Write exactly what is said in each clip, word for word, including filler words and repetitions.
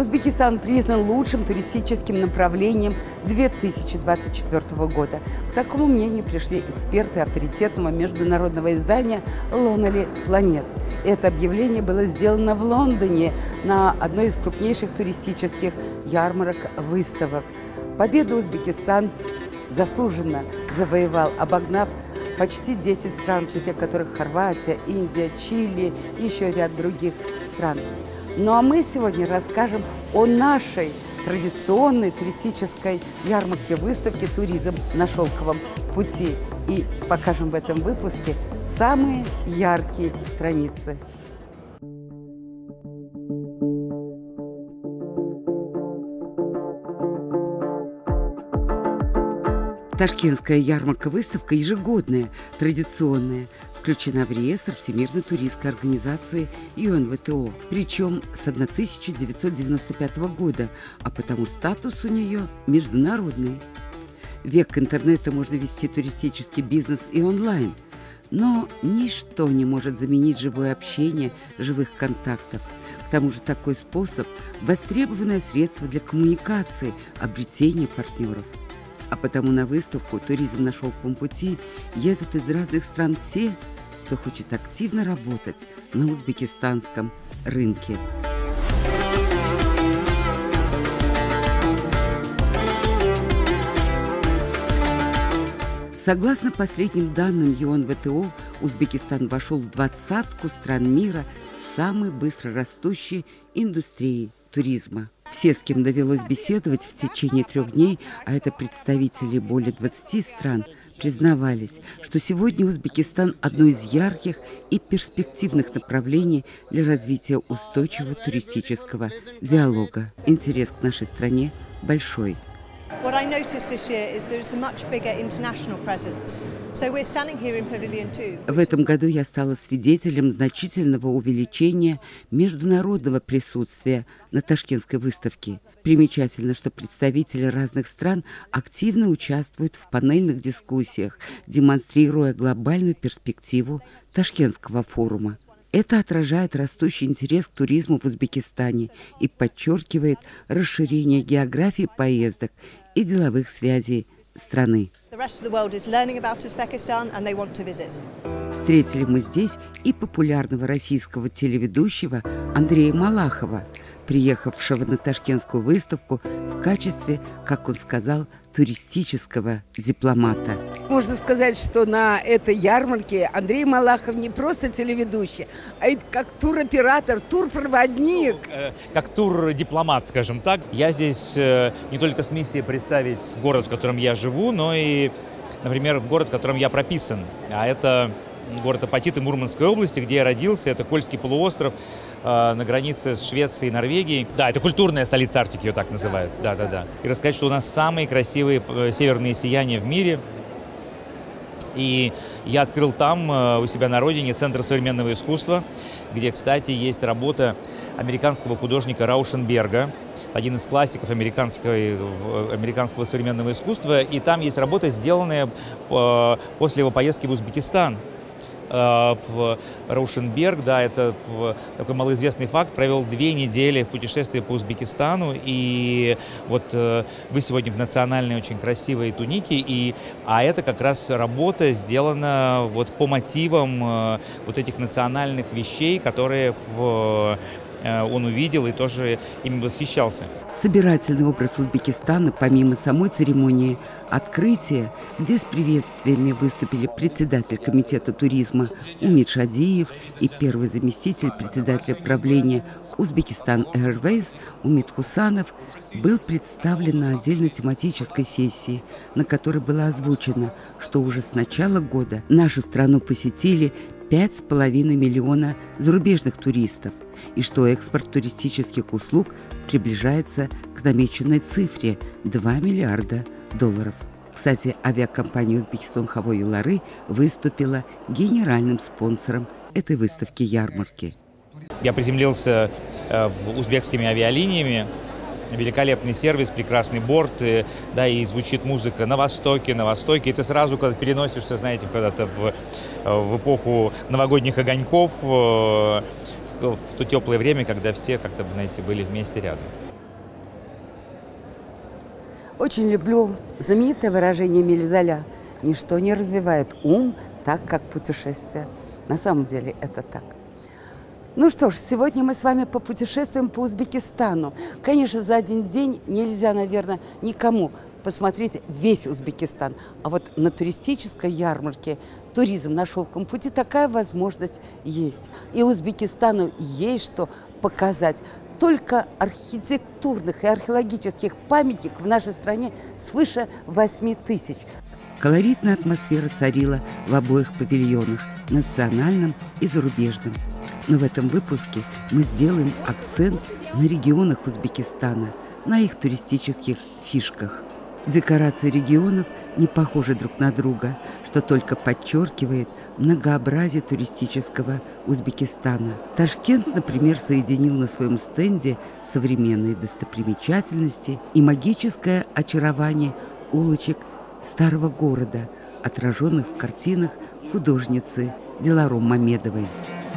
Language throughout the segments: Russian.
Узбекистан признан лучшим туристическим направлением две тысячи двадцать четвёртого года. К такому мнению пришли эксперты авторитетного международного издания Lonely Planet. Это объявление было сделано в Лондоне на одной из крупнейших туристических ярмарок-выставок. Победу Узбекистан заслуженно завоевал, обогнав почти десять стран, в числе которых Хорватия, Индия, Чили и еще ряд других стран. Ну а мы сегодня расскажем о нашей традиционной туристической ярмарке-выставке «Туризм на шелковом пути» и покажем в этом выпуске самые яркие страницы. Ташкентская ярмарка-выставка ежегодная, традиционная, включена в реестр Всемирной туристской организации ю эн вэ тэ о, причем с тысяча девятьсот девяносто пятого года, а потому статус у нее международный. В век интернета можно вести туристический бизнес и онлайн, но ничто не может заменить живое общение, живых контактов. К тому же такой способ – востребованное средство для коммуникации, обретения партнеров. А потому на выставку «Туризм на шелковом пути» едут из разных стран те, кто хочет активно работать на узбекистанском рынке. Согласно последним данным ю эн вэ тэ о, Узбекистан вошел в двадцатку стран мира с самой быстро растущей индустрией туризма. Все, с кем довелось беседовать в течение трех дней, а это представители более двадцати стран, признавались, что сегодня Узбекистан – одно из ярких и перспективных направлений для развития устойчивого туристического диалога. Интерес к нашей стране большой. В этом году я стала свидетелем значительного увеличения международного присутствия на Ташкентской выставке. Примечательно, что представители разных стран активно участвуют в панельных дискуссиях, демонстрируя глобальную перспективу Ташкентского форума. Это отражает растущий интерес к туризму в Узбекистане и подчеркивает расширение географии поездок и деловых связей страны. Встретили мы здесь и популярного российского телеведущего Андрея Малахова, приехавшего на Ташкентскую выставку в качестве, как он сказал, туристического дипломата. Можно сказать, что на этой ярмарке Андрей Малахов не просто телеведущий, а и как туроператор, турпроводник. Как тур-дипломат, скажем так. Я здесь не только с миссией представить город, в котором я живу, но и, например, город, в котором я прописан. А это город Апатиты Мурманской области, где я родился. Это Кольский полуостров э, на границе с Швецией и Норвегией. Да, это культурная столица Арктики, ее так называют. Да, да, да. И рассказать, что у нас самые красивые э, северные сияния в мире. И я открыл там, э, у себя на родине, Центр современного искусства, где, кстати, есть работа американского художника Раушенберга, один из классиков американского, американского современного искусства. И там есть работа, сделанная э, после его поездки в Узбекистан. В Раушенберг, да, это такой малоизвестный факт, провел две недели в путешествии по Узбекистану, и вот вы сегодня в национальной очень красивой тунике, и, а это как раз работа сделана вот по мотивам вот этих национальных вещей, которые в он увидел и тоже ими восхищался. Собирательный образ Узбекистана, помимо самой церемонии открытия, где с приветствиями выступили председатель комитета туризма Умит Шадиев и первый заместитель председателя правления Узбекистан Airways Умит Хусанов, был представлен на отдельной тематической сессии, на которой было озвучено, что уже с начала года нашу страну посетили пять с половиной миллиона зарубежных туристов, и что экспорт туристических услуг приближается к намеченной цифре два миллиарда долларов. Кстати, авиакомпания «Узбекистан Хавой Юллары» выступила генеральным спонсором этой выставки-ярмарки. Я приземлился в узбекскими авиалиниями. Великолепный сервис, прекрасный борт, и, да, и звучит музыка на востоке, на востоке. И ты сразу, когда переносишься, знаете, когда-то в, в эпоху новогодних огоньков, в, в то теплое время, когда все, как-то, знаете, были вместе рядом. Очень люблю знаменитое выражение Эмиля Золя: «Ничто не развивает ум так, как путешествие». На самом деле это так. Ну что ж, сегодня мы с вами попутешествуем по Узбекистану. Конечно, за один день нельзя, наверное, никому посмотреть весь Узбекистан. А вот на туристической ярмарке «Туризм на шелковом пути» такая возможность есть. И Узбекистану есть что показать. Только архитектурных и археологических памятников в нашей стране свыше восьми тысяч. Колоритная атмосфера царила в обоих павильонах, национальном и зарубежном. Но в этом выпуске мы сделаем акцент на регионах Узбекистана, на их туристических фишках. Декорации регионов не похожи друг на друга, что только подчеркивает многообразие туристического Узбекистана. Ташкент, например, соединил на своем стенде современные достопримечательности и магическое очарование улочек старого города, отраженных в картинах художницы Диларом Мамедовой.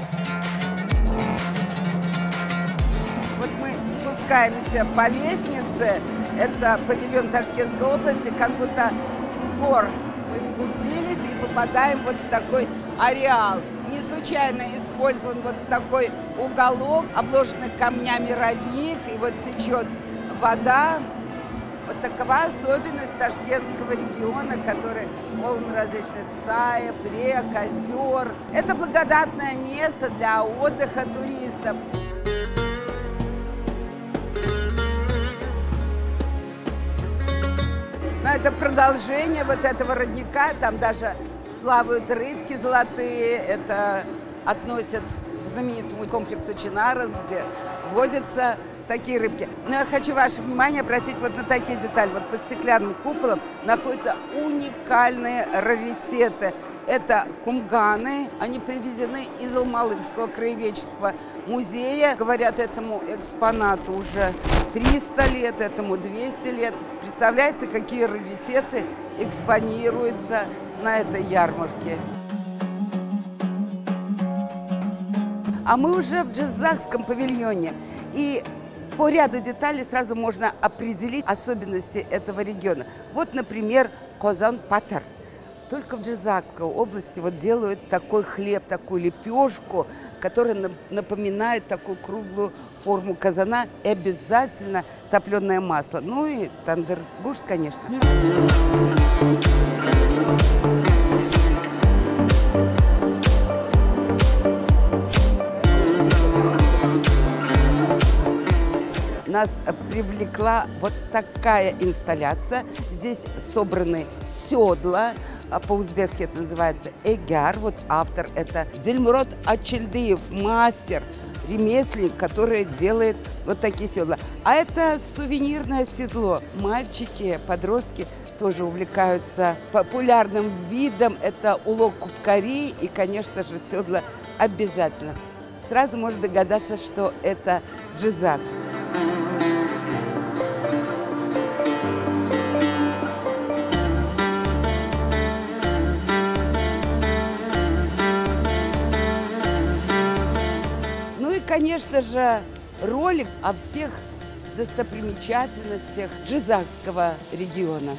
Вот мы спускаемся по лестнице. Это павильон Ташкентской области, как будто с гор мы спустились и попадаем вот в такой ареал. Не случайно использован вот такой уголок, обложенный камнями родник, и вот течет вода. Вот такова особенность Ташкентского региона, который полон различных саев, рек, озер. Это благодатное место для отдыха туристов. Но это продолжение вот этого родника, там даже плавают рыбки золотые, это относят к знаменитому комплексу Чинарас, где водятся такие рыбки. Но я хочу ваше внимание обратить вот на такие детали. Вот под стеклянным куполом находятся уникальные раритеты. Это кумганы, они привезены из Алмалыкского краеведческого музея. Говорят, этому экспонату уже триста лет, этому двести лет. Представляете, какие раритеты экспонируются на этой ярмарке. А мы уже в Джизакском павильоне. И по ряду деталей сразу можно определить особенности этого региона. Вот, например, Козан-Патар. Только в Джизакской области вот делают такой хлеб, такую лепешку, которая напоминает такую круглую форму казана, и обязательно топленое масло. Ну и тандыр-гуш, конечно. Нас привлекла вот такая инсталляция. Здесь собраны седла, по-узбекски это называется эгяр. Вот автор – это Дильмурод Ачельдиев, мастер, ремесленник, который делает вот такие седла. А это сувенирное седло. Мальчики, подростки тоже увлекаются популярным видом. Это улог купкари и, конечно же, седла обязательно. Сразу можно догадаться, что это Джизак. Конечно же, ролик о всех достопримечательностях Джизакского региона.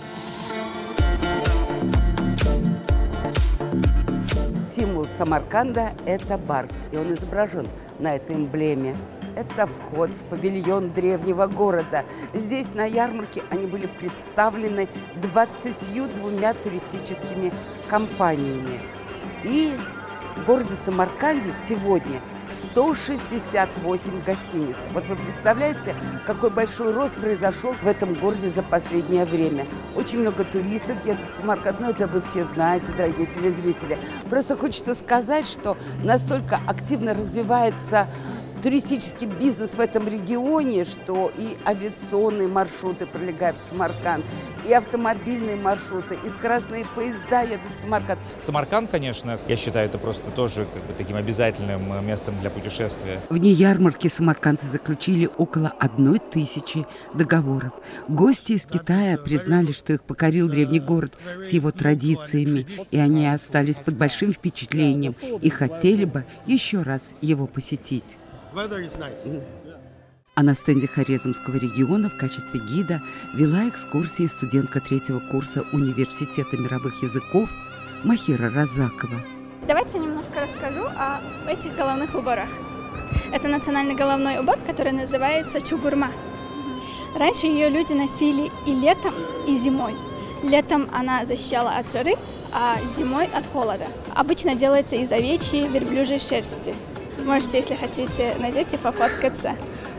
Символ Самарканда – это барс, и он изображен на этой эмблеме. Это вход в павильон древнего города. Здесь на ярмарке они были представлены двадцатью двумя туристическими компаниями. И в городе Самарканде сегодня сто шестьдесят восемь гостиниц. Вот вы представляете, какой большой рост произошел в этом городе за последнее время. Очень много туристов едут в Самарканд, но это вы все знаете, дорогие телезрители. Просто хочется сказать, что настолько активно развивается туристический бизнес в этом регионе, что и авиационные маршруты пролегают в Самарканд, и автомобильные маршруты, и скоростные поезда едут в Самарканд. Самарканд, конечно, я считаю, это просто тоже как бы таким обязательным местом для путешествия. В дни ярмарки самаркандцы заключили около одной тысячи договоров. Гости из Китая признали, что их покорил древний город с его традициями, и они остались под большим впечатлением и хотели бы еще раз его посетить. А на стенде Хорезмского региона в качестве гида вела экскурсии студентка третьего курса Университета мировых языков Махира Разакова. Давайте немножко расскажу о этих головных уборах. Это национальный головной убор, который называется чугурма. Раньше ее люди носили и летом, и зимой. Летом она защищала от жары, а зимой от холода. Обычно делается из овечьей, верблюжьей шерсти. Можете, если хотите, надеть и пофоткаться.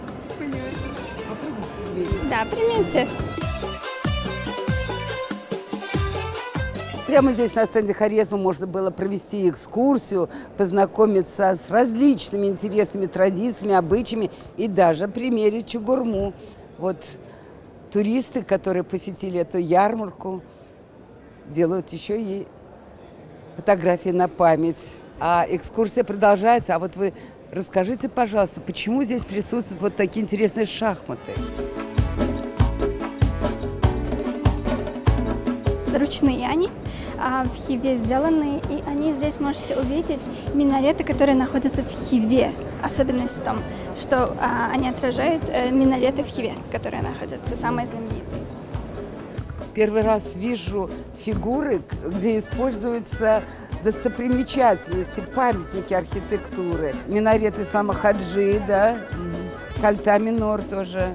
Да, примерьте. Прямо здесь на стенде Хорезма можно было провести экскурсию, познакомиться с различными интересными традициями, обычаями и даже примерить чугурму. Вот туристы, которые посетили эту ярмарку, делают еще и фотографии на память. А экскурсия продолжается. А вот вы расскажите, пожалуйста, почему здесь присутствуют вот такие интересные шахматы? Ручные они, а в Хиве сделаны, и они здесь можете увидеть минареты, которые находятся в Хиве. Особенность в том, что а, они отражают э, минареты в Хиве, которые находятся, самые знаменитые. Первый раз вижу фигуры, где используются достопримечательности, памятники архитектуры. Минарет Ислама Хаджи, да, Кальта-Минор тоже.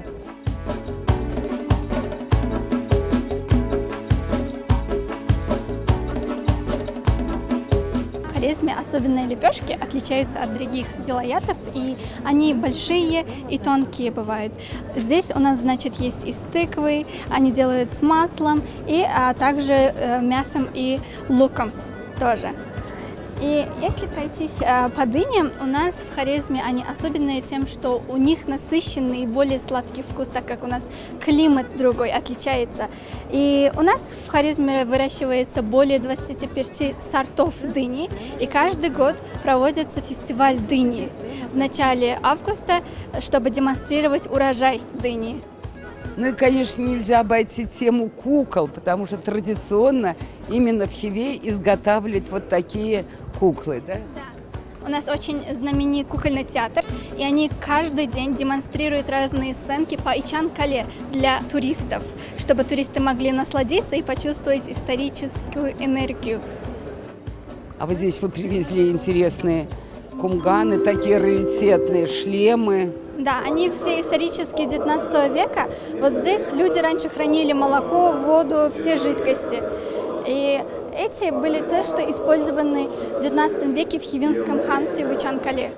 В Хорезме особенные лепешки отличаются от других вилаятов, и они большие и тонкие бывают. Здесь у нас, значит, есть из тыквы, они делают с маслом, и а также э, мясом и луком тоже. И если пройтись э, по дыням, у нас в Хорезме они особенные тем, что у них насыщенный и более сладкий вкус, так как у нас климат другой отличается. И у нас в Хорезме выращивается более двадцати пяти сортов дыни, и каждый год проводится фестиваль дыни в начале августа, чтобы демонстрировать урожай дыни. Ну и, конечно, нельзя обойти тему кукол, потому что традиционно именно в Хиве изготавливают вот такие куклы, да? Да. У нас очень знаменит кукольный театр, и они каждый день демонстрируют разные сценки по Ичан-Кале для туристов, чтобы туристы могли насладиться и почувствовать историческую энергию. А вот здесь вы привезли интересные кумганы, такие раритетные шлемы. Да, они все исторические девятнадцатого века. Вот здесь люди раньше хранили молоко, воду, все жидкости. И эти были те, что использованы в девятнадцатом веке в Хивинском ханстве в Ичан-Кале.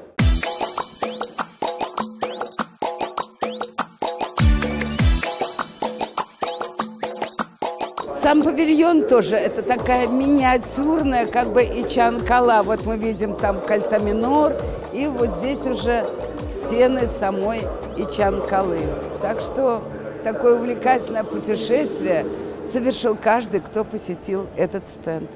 Сам павильон тоже, это такая миниатюрная, как бы Ичан-Кала. Вот мы видим там Кальта-Минор, и вот здесь уже стены самой Ичан-Калы. Так что такое увлекательное путешествие совершил каждый, кто посетил этот стенд.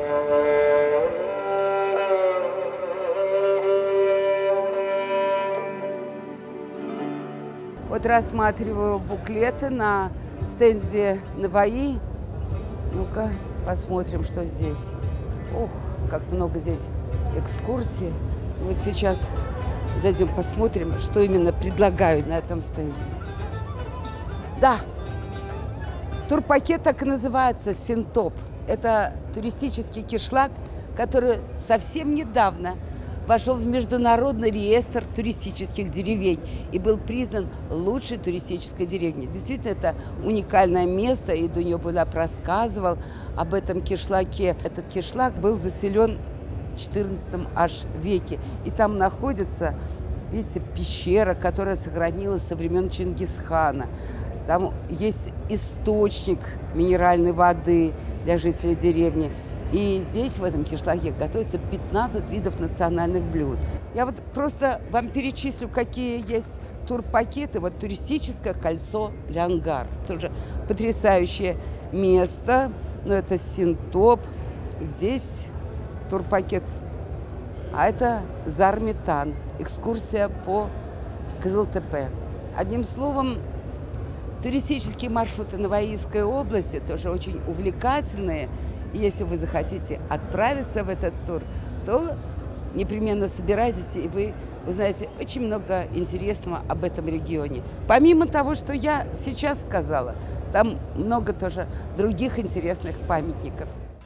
Вот рассматриваю буклеты на стенде Наваи. Ну-ка, посмотрим, что здесь. Ох, как много здесь экскурсий. Вот сейчас зайдем, посмотрим, что именно предлагают на этом стенде. Да, турпакет так и называется «Синтоп». Это туристический кишлак, который совсем недавно вошел в международный реестр туристических деревень и был признан лучшей туристической деревней. Действительно, это уникальное место, и Дуньо Булап рассказывал об этом кишлаке. Этот кишлак был заселен в четырнадцатом аж веке, и там находится, видите, пещера, которая сохранилась со времен Чингисхана. Там есть источник минеральной воды для жителей деревни. И здесь, в этом кишлаке, готовится пятнадцать видов национальных блюд. Я вот просто вам перечислю, какие есть турпакеты. Вот туристическое кольцо Лянгар. Тоже потрясающее место. Но это Синтоп. Здесь турпакет. А это Зарметан. Экскурсия по Кызылтепе. Одним словом, туристические маршруты Наваийской области тоже очень увлекательные. И если вы захотите отправиться в этот тур, то непременно собирайтесь, и вы узнаете очень много интересного об этом регионе. Помимо того, что я сейчас сказала, там много тоже других интересных памятников.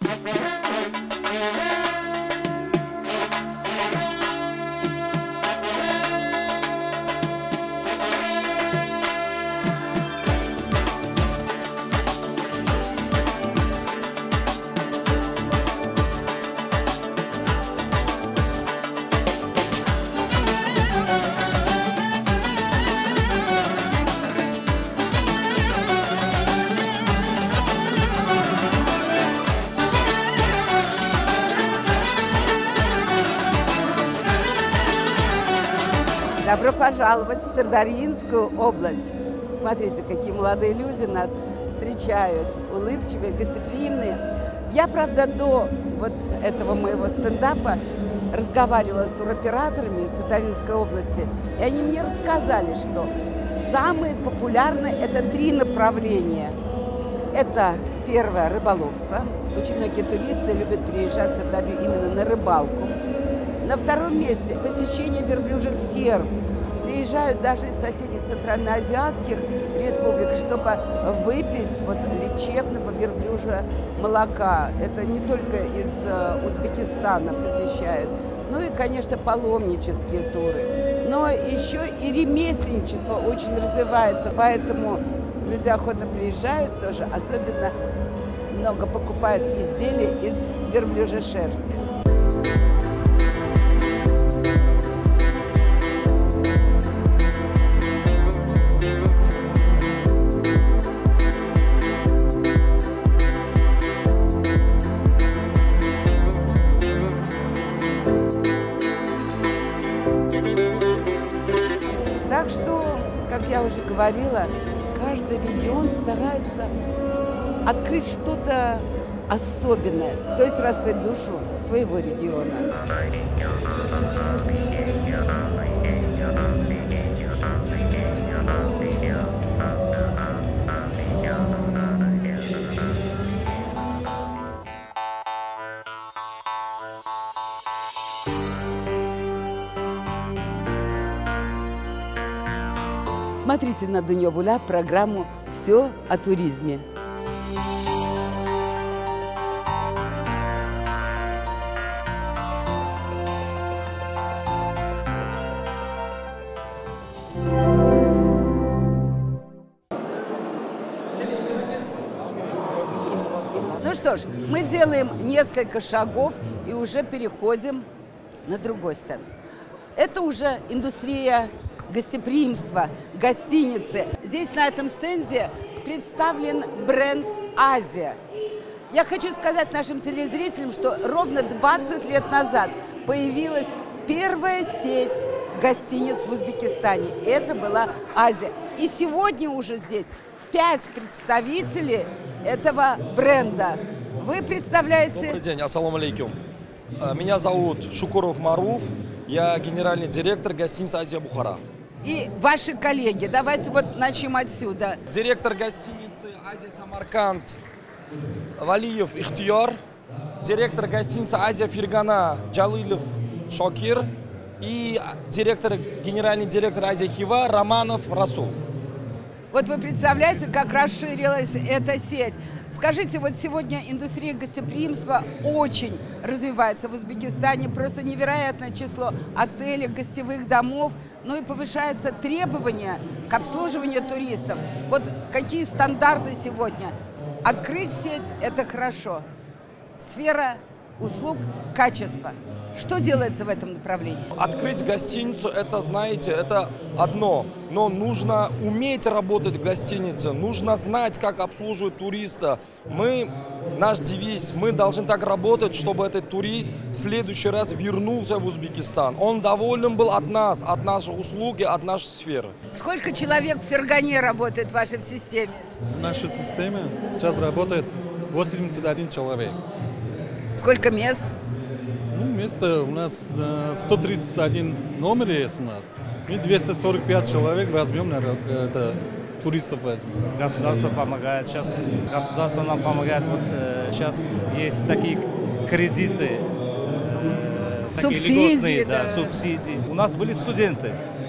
Добро пожаловать в Сырдарьинскую область. Смотрите, какие молодые люди нас встречают, улыбчивые, гостеприимные. Я, правда, до вот этого моего стендапа разговаривала с туроператорами Сырдарьинской области, и они мне рассказали, что самые популярные – это три направления. Это первое – рыболовство. Очень многие туристы любят приезжать в Сырдарью именно на рыбалку. На втором месте посещение верблюжьих ферм. Приезжают даже из соседних центральноазиатских республик, чтобы выпить вот лечебного верблюжьего молока. Это не только из Узбекистана посещают, ну и, конечно, паломнические туры. Но еще и ремесленничество очень развивается, поэтому люди охотно приезжают тоже, особенно много покупают изделия из верблюжьей шерсти. Так что, как я уже говорила, каждый регион старается открыть что-то особенное, то есть раскрыть душу своего региона. Смотрите на Дунья Буля программу «Все о туризме». Ну что ж, мы делаем несколько шагов и уже переходим на другой сторону. Это уже индустрия гостеприимства, гостиницы. Здесь на этом стенде представлен бренд «Азия». Я хочу сказать нашим телезрителям, что ровно двадцать лет назад появилась первая сеть гостиниц в Узбекистане. Это была «Азия». И сегодня уже здесь пять представителей этого бренда. Вы представляете... Добрый день, ассаламу алейкум. Меня зовут Шукуров Маруф. Я генеральный директор гостиницы «Азия Бухара». И ваши коллеги, давайте вот начнем отсюда. Директор гостиницы «Азия Самарканд» Валиев Ихтияр, директор гостиницы «Азия Фергана» Джалилов Шокир и директор, генеральный директор «Азия Хива» Романов Расул. Вот вы представляете, как расширилась эта сеть. Скажите, вот сегодня индустрия гостеприимства очень развивается в Узбекистане, просто невероятное число отелей, гостевых домов, ну и повышаются требования к обслуживанию туристов. Вот какие стандарты сегодня? Открыть сеть – это хорошо. Сфера услуг, качества. Что делается в этом направлении? Открыть гостиницу, это, знаете, это одно. Но нужно уметь работать в гостинице, нужно знать, как обслуживать туриста. Мы, наш девиз, мы должны так работать, чтобы этот турист в следующий раз вернулся в Узбекистан. Он доволен был от нас, от наших услуг, от нашей сферы. Сколько человек в Фергане работает в вашей системе? В нашей системе сейчас работает восемьдесят один человек. Сколько мест? Ну, место у нас сто тридцать один номер есть у нас. Мы двести сорок пять человек возьмем, на это, туристов возьмем. Государство помогает. Сейчас государство нам помогает. Вот сейчас есть такие кредиты такие льготные, да, субсидии. У нас были студенты,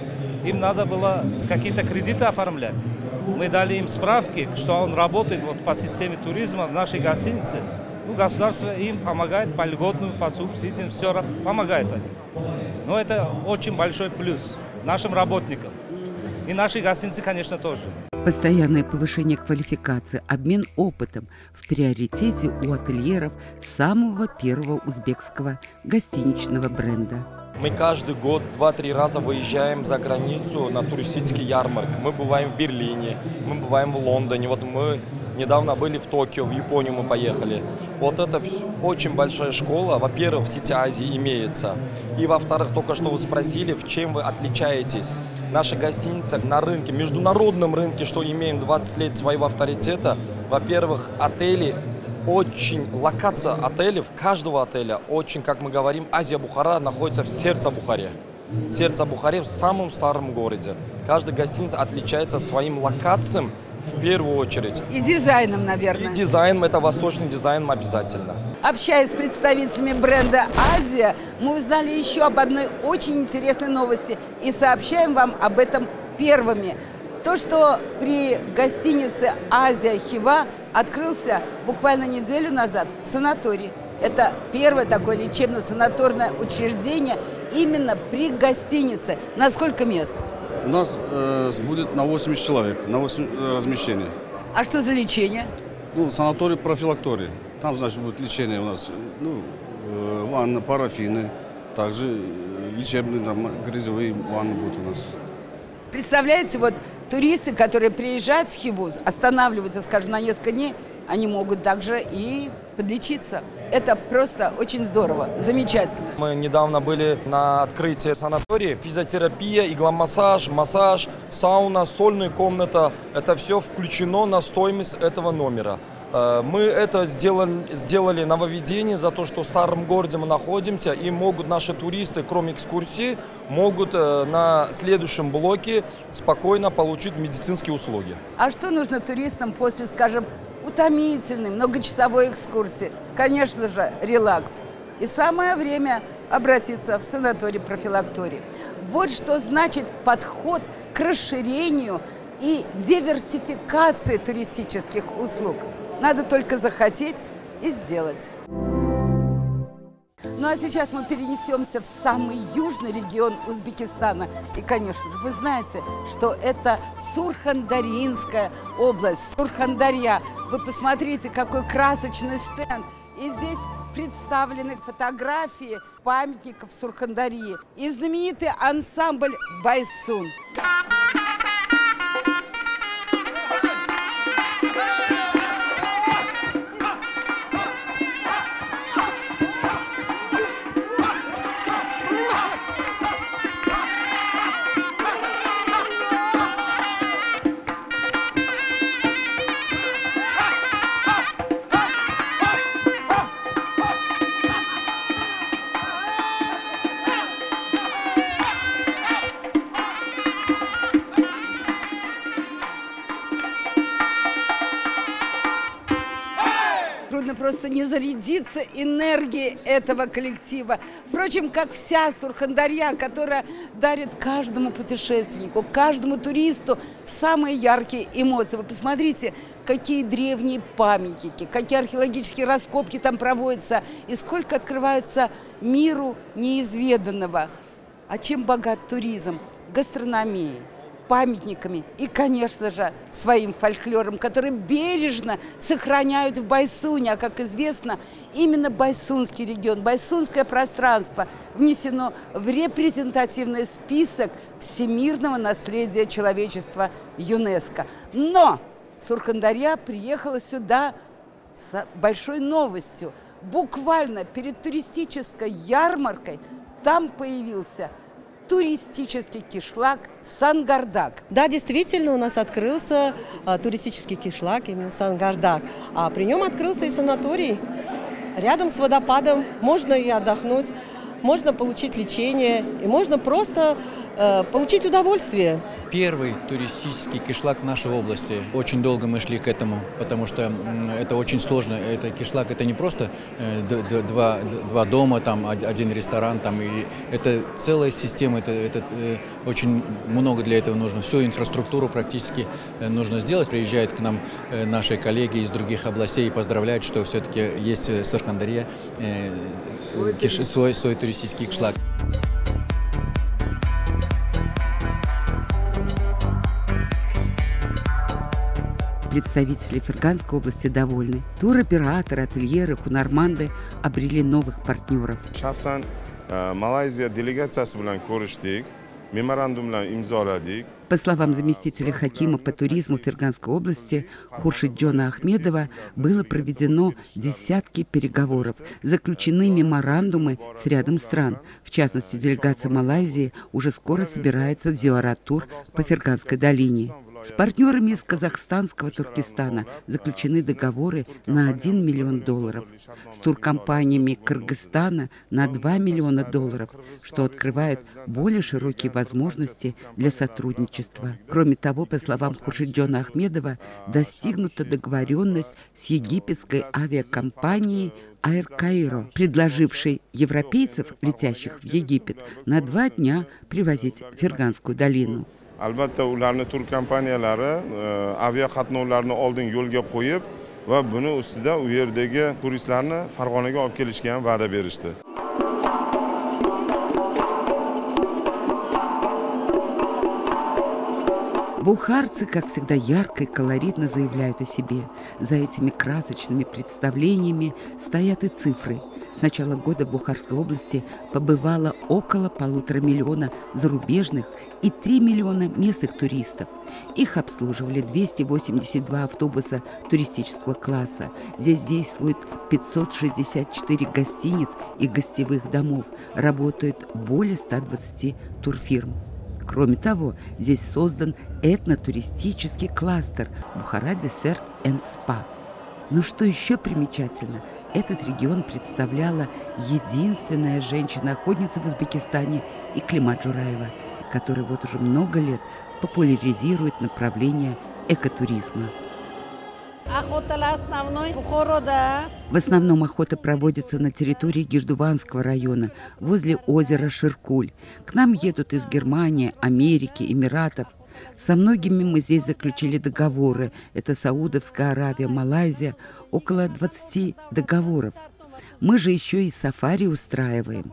им надо было какие-то кредиты оформлять. Мы дали им справки, что он работает вот по системе туризма в нашей гостинице. Ну, государство им помогает по льготным, по субсидиям, все помогает они. Но это очень большой плюс нашим работникам. И нашей гостинице, конечно, тоже. Постоянное повышение квалификации, обмен опытом в приоритете у ательеров самого первого узбекского гостиничного бренда. Мы каждый год два-три раза выезжаем за границу на туристический ярмарк. Мы бываем в Берлине, мы бываем в Лондоне. Вот мы недавно были в Токио, в Японию мы поехали. Вот это очень большая школа, во-первых, в сети Азии имеется. И во-вторых, только что вы спросили, в чем вы отличаетесь. Наша гостиница на рынке, международном рынке, что имеем двадцать лет своего авторитета. Во-первых, отели. Очень, локация отелей, каждого отеля, очень, как мы говорим, Азия Бухара находится в сердце Бухаре. Сердце Бухаре в самом старом городе. Каждая гостиница отличается своим локациям в первую очередь. И дизайном, наверное. И дизайн, это восточный дизайн обязательно. Общаясь с представителями бренда «Азия», мы узнали еще об одной очень интересной новости и сообщаем вам об этом первыми. То, что при гостинице «Азия Хива» открылся буквально неделю назад санаторий. Это первое такое лечебно-санаторное учреждение именно при гостинице. На сколько мест? У нас э, будет на восемьдесят человек, на восемь размещений. А что за лечение? Ну, санаторий профилакторий. Там, значит, будет лечение у нас, ну, э, ванны, парафины, также лечебные, там, грязевые ванны будут у нас. Представляете, вот туристы, которые приезжают в Хиву, останавливаются, скажем, на несколько дней, они могут также и подлечиться. Это просто очень здорово, замечательно. Мы недавно были на открытии санатория. Физиотерапия, игломассаж, массаж, сауна, сольная комната. Это все включено на стоимость этого номера. Мы это сделали, сделали нововведение за то, что в старом городе мы находимся, и могут наши туристы, кроме экскурсии, могут на следующем блоке спокойно получить медицинские услуги. А что нужно туристам после, скажем, утомительной многочасовой экскурсии? Конечно же, релакс. И самое время обратиться в санаторий-профилакторий. Вот что значит подход к расширению и диверсификации туристических услуг. Надо только захотеть и сделать. Ну а сейчас мы перенесемся в самый южный регион Узбекистана. И, конечно же, вы знаете, что это Сурхандарьинская область, Сурхандарья. Вы посмотрите, какой красочный стенд. И здесь представлены фотографии памятников Сурхандарьи и знаменитый ансамбль «Байсун». Просто не зарядиться энергией этого коллектива. Впрочем, как вся Сурхандарья, которая дарит каждому путешественнику, каждому туристу самые яркие эмоции. Вы посмотрите, какие древние памятники, какие археологические раскопки там проводятся, и сколько открывается миру неизведанного. А чем богат туризм? Гастрономией, памятниками и, конечно же, своим фольклором, который бережно сохраняют в Байсуне. А, как известно, именно Байсунский регион, байсунское пространство внесено в репрезентативный список всемирного наследия человечества ЮНЕСКО. Но Сурхандарья приехала сюда с большой новостью. Буквально перед туристической ярмаркой там появился туристический кишлак Сангардак. Да, действительно, у нас открылся а, туристический кишлак, именно Сангардак. А при нем открылся и санаторий. Рядом с водопадом можно и отдохнуть, можно получить лечение, и можно просто получить удовольствие. Первый туристический кишлак в нашей области. Очень долго мы шли к этому, потому что это очень сложно. Это кишлак, это не просто два, два дома, там, один ресторан, там, и это целая система, это, это, очень много для этого нужно. Всю инфраструктуру практически нужно сделать. Приезжают к нам наши коллеги из других областей и поздравляют, что все-таки есть в Сархандаре свой, киш, свой, свой туристический кишлак. Представители Ферганской области довольны. Туроператоры, ательеры, хунарманды обрели новых партнеров. Малайзия делегациясы bilan ko'rishdik, memorandum bilan imzoladik. По словам заместителя хакима по туризму Ферганской области Хуршидджона Ахмедова, было проведено десятки переговоров, заключены меморандумы с рядом стран. В частности, делегация Малайзии уже скоро собирается в зиарат-тур по Ферганской долине. С партнерами из казахстанского Туркестана заключены договоры на один миллион долларов, с туркомпаниями Кыргызстана на два миллиона долларов, что открывает более широкие возможности для сотрудничества. Кроме того, по словам Хуршидджона Ахмедова, достигнута договоренность с египетской авиакомпанией Air Cairo, предложившей европейцев, летящих в Египет, на два дня привозить в Ферганскую долину. Albatta ularning tur kompaniyalari aviaqatnovlarni oldin yo'lga qo'yib va buni ustida u yerdagi turistlarni Farg'onaga olib kelishga ham va'da berishdi. Бухарцы, как всегда, ярко и колоритно заявляют о себе. За этими красочными представлениями стоят и цифры. С начала года в Бухарской области побывало около полутора миллиона зарубежных и три миллиона местных туристов. Их обслуживали двести восемьдесят два автобуса туристического класса. Здесь действует пятьсот шестьдесят четыре гостиниц и гостевых домов. Работают более ста двадцати турфирм. Кроме того, здесь создан этнотуристический кластер «Бухара Десерт энд Спа». Но что еще примечательно, этот регион представляла единственная женщина-охотница в Узбекистане Иклима Джураева, которая вот уже много лет популяризирует направление экотуризма. В основном охота проводится на территории Гиждуванского района, возле озера Ширкуль. К нам едут из Германии, Америки, Эмиратов. Со многими мы здесь заключили договоры. Это Саудовская Аравия, Малайзия. Около двадцати договоров. Мы же еще и сафари устраиваем.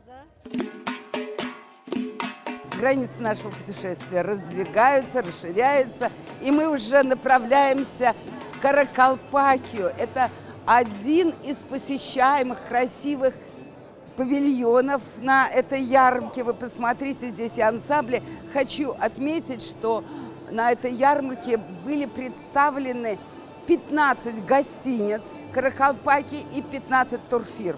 Границы нашего путешествия раздвигаются, расширяются, и мы уже направляемся в Каракалпакию. Это один из посещаемых красивых павильонов на этой ярмарке. Вы посмотрите, здесь и ансамбли. Хочу отметить, что на этой ярмарке были представлены пятнадцать гостиниц Каракалпакии и пятнадцать турфирм.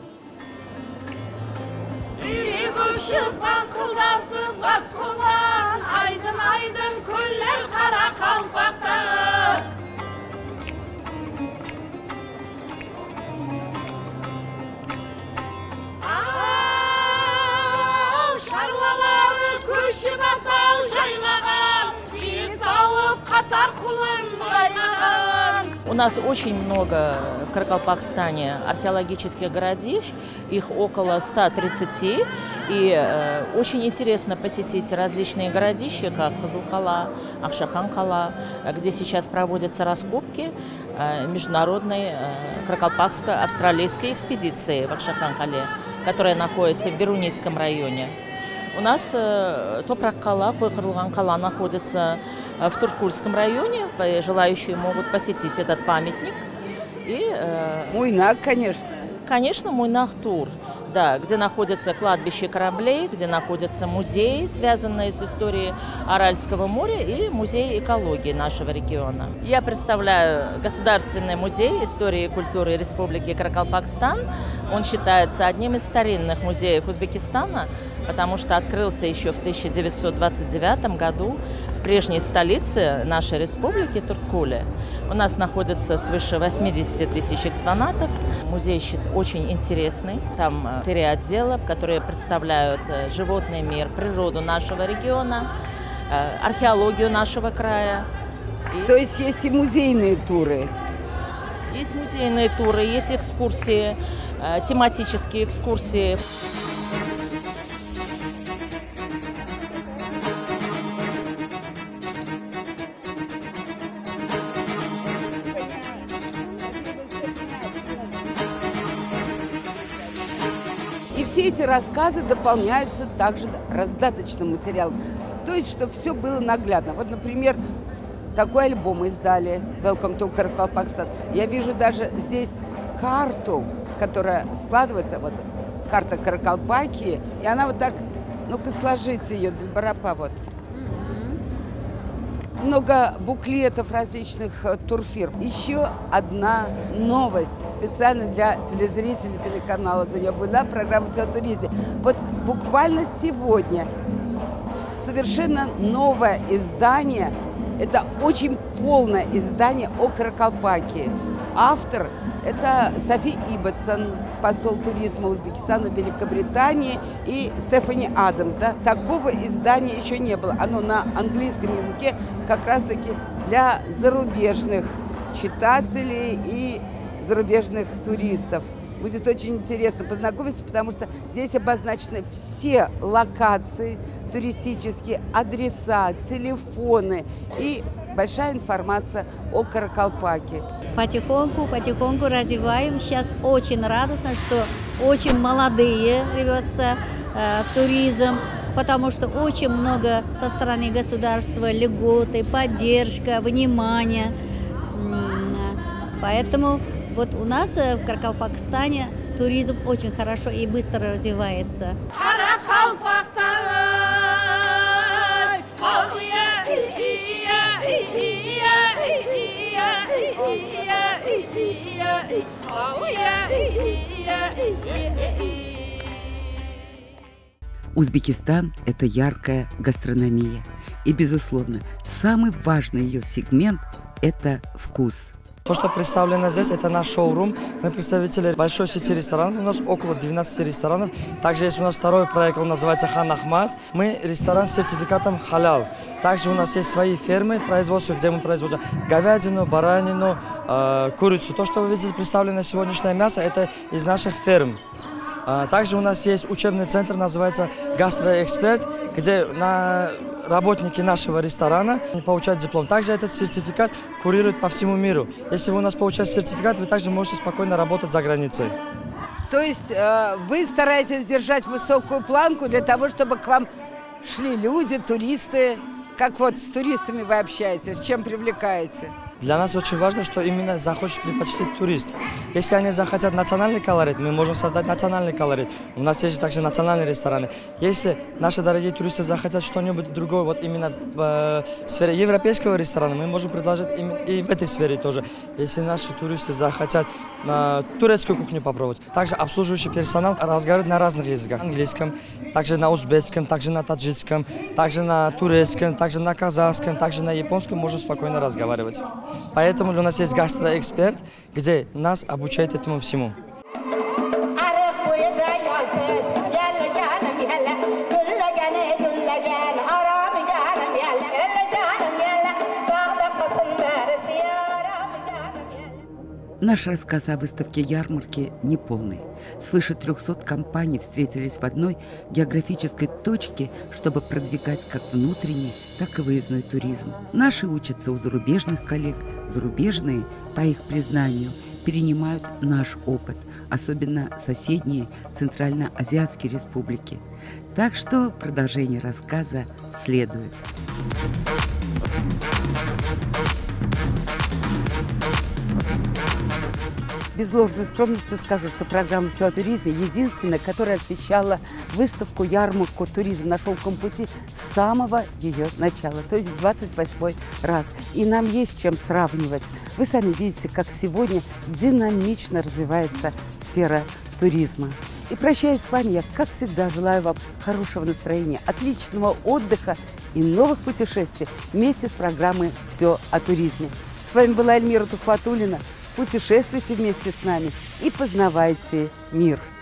У нас очень много в Каракалпакстане археологических городищ, их около ста тридцати, и э, очень интересно посетить различные городища, как Кызылкала, Акшахан-Кала, где сейчас проводятся раскопки э, международной э, каракалпакско-австралийской экспедиции в Акшахан-Кале, которая находится в Берунийском районе. У нас э, Топрак-Кала, Койкырлыган-Кала находится в Туркульском районе. Желающие могут посетить этот памятник. И, э, Муйнак, конечно. Конечно, Муйнак-тур, да, где находится кладбище кораблей, где находятся музеи, связанные с историей Аральского моря, и музей экологии нашего региона. Я представляю Государственный музей истории и культуры Республики Каракалпакстан. Он считается одним из старинных музеев Узбекистана, потому что открылся еще в тысяча девятьсот двадцать девятом году в прежней столице нашей республики Туркуле. У нас находится свыше восьмидесяти тысяч экспонатов. Музей очень интересный. Там четыре отдела, которые представляют животный мир, природу нашего региона, археологию нашего края. И... То есть есть и музейные туры? Есть музейные туры, есть экскурсии, тематические экскурсии. И все эти рассказы дополняются также раздаточным материалом. То есть, чтобы все было наглядно. Вот, например, такой альбом издали «Welcome to Каракалпакстан». Я вижу даже здесь карту, которая складывается, вот карта Каракалпакии, и она вот так, ну-ка сложите ее, Дильбарапа, вот. Много буклетов различных турфирм. Еще одна новость специально для телезрителей телеканала «Дуня Буйла», программа «Все о туризме». Вот буквально сегодня совершенно новое издание. Это очень полное издание о Каракалпакии. Автор – это Софи Ибетсон, посол туризма Узбекистана в Великобритании, и Стефани Адамс. Да? Такого издания еще не было. Оно на английском языке как раз-таки для зарубежных читателей и зарубежных туристов. Будет очень интересно познакомиться, потому что здесь обозначены все локации туристические, адреса, телефоны и большая информация о Каракалпаке. Потихоньку, потихоньку развиваем. Сейчас очень радостно, что очень молодые рвется э, в туризм, потому что очень много со стороны государства льготы, поддержка, внимание. Поэтому вот у нас в Каракалпакстане туризм очень хорошо и быстро развивается. Узбекистан – это яркая гастрономия. И, безусловно, самый важный ее сегмент – это вкус. То, что представлено здесь, это наш шоурум. Мы представители большой сети ресторанов. У нас около двенадцати ресторанов. Также есть у нас второй проект, он называется Хан Ахмад. Мы ресторан с сертификатом халял. Также у нас есть свои фермы производства, где мы производим говядину, баранину, э, курицу. То, что вы видите представлено сегодняшнее мясо, это из наших ферм. Также у нас есть учебный центр, называется «Гастроэксперт», где на работники нашего ресторана получают диплом. Также этот сертификат курирует по всему миру. Если вы у нас получаете сертификат, вы также можете спокойно работать за границей. То есть э, вы стараетесь держать высокую планку для того, чтобы к вам шли люди, туристы. Как вот с туристами вы общаетесь, с чем привлекаете? Для нас очень важно, что именно захочет предпочтить турист. Если они захотят национальный колорит, мы можем создать национальный колорит. У нас есть также национальные рестораны. Если наши дорогие туристы захотят что-нибудь другое, вот именно в сфере европейского ресторана, мы можем предложить и в этой сфере тоже. Если наши туристы захотят э, турецкую кухню попробовать, также обслуживающий персонал разговаривает на разных языках. Английском, также на узбекском, также на таджикском, также на турецком, также на казахском, также на японском можем спокойно разговаривать. Поэтому у нас есть гастроэксперт, где нас обучает этому всему. Наш рассказ о выставке ярмарки неполный. Свыше трехсот компаний встретились в одной географической точке, чтобы продвигать как внутренний, так и выездной туризм. Наши учатся у зарубежных коллег, зарубежные, по их признанию, перенимают наш опыт, особенно соседние Центральноазиатские республики. Так что продолжение рассказа следует. Без ложной скромности скажу, что программа «Все о туризме» единственная, которая освещала выставку, ярмарку, туризм на шелковом пути с самого ее начала, то есть в двадцать восьмой раз. И нам есть чем сравнивать. Вы сами видите, как сегодня динамично развивается сфера туризма. И прощаясь с вами, я, как всегда, желаю вам хорошего настроения, отличного отдыха и новых путешествий вместе с программой «Все о туризме». С вами была Эльмира Тухватуллина. Путешествуйте вместе с нами и познавайте мир.